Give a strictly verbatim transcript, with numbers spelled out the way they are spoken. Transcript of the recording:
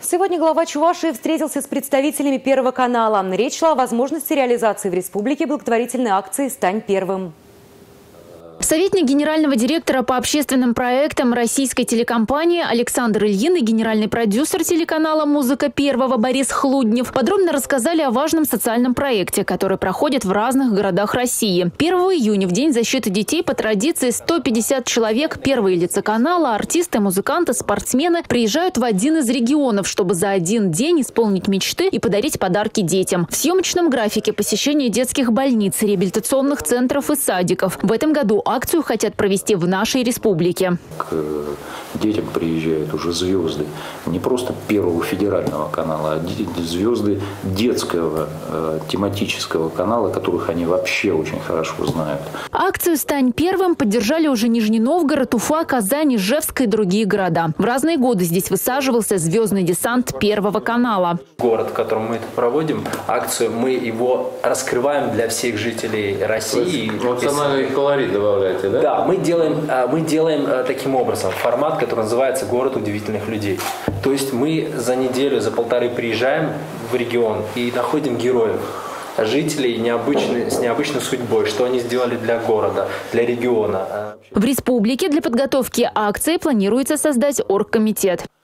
Сегодня глава Чувашии встретился с представителями Первого канала. Речь шла о возможности реализации в республике благотворительной акции «Стань первым». Советник генерального директора по общественным проектам российской телекомпании Александр Ильин и генеральный продюсер телеканала «Музыка первого» Борис Хлуднев подробно рассказали о важном социальном проекте, который проходит в разных городах России. первого июня, в День защиты детей, по традиции сто пятьдесят человек, первые лица канала, артисты, музыканты, спортсмены приезжают в один из регионов, чтобы за один день исполнить мечты и подарить подарки детям. В съемочном графике посещение детских больниц, реабилитационных центров и садиков. В этом году акцию хотят провести в нашей республике. К детям приезжают уже звезды не просто Первого федерального канала, а звезды детского э, тематического канала, которых они вообще очень хорошо знают. Акцию «Стань первым» поддержали уже Нижний Новгород, Уфа, Казань, Ижевск и другие города. В разные годы здесь высаживался звездный десант Первого канала. Город, в котором мы это проводим, акцию, мы его раскрываем для всех жителей России. Национальный колорит добавляете, да? Да, мы делаем, мы делаем таким образом формат, который называется «Город удивительных людей». То есть мы за неделю, за полторы приезжаем в регион и находим героев, жителей необычной, с необычной судьбой, что они сделали для города, для региона. В республике для подготовки акции планируется создать оргкомитет.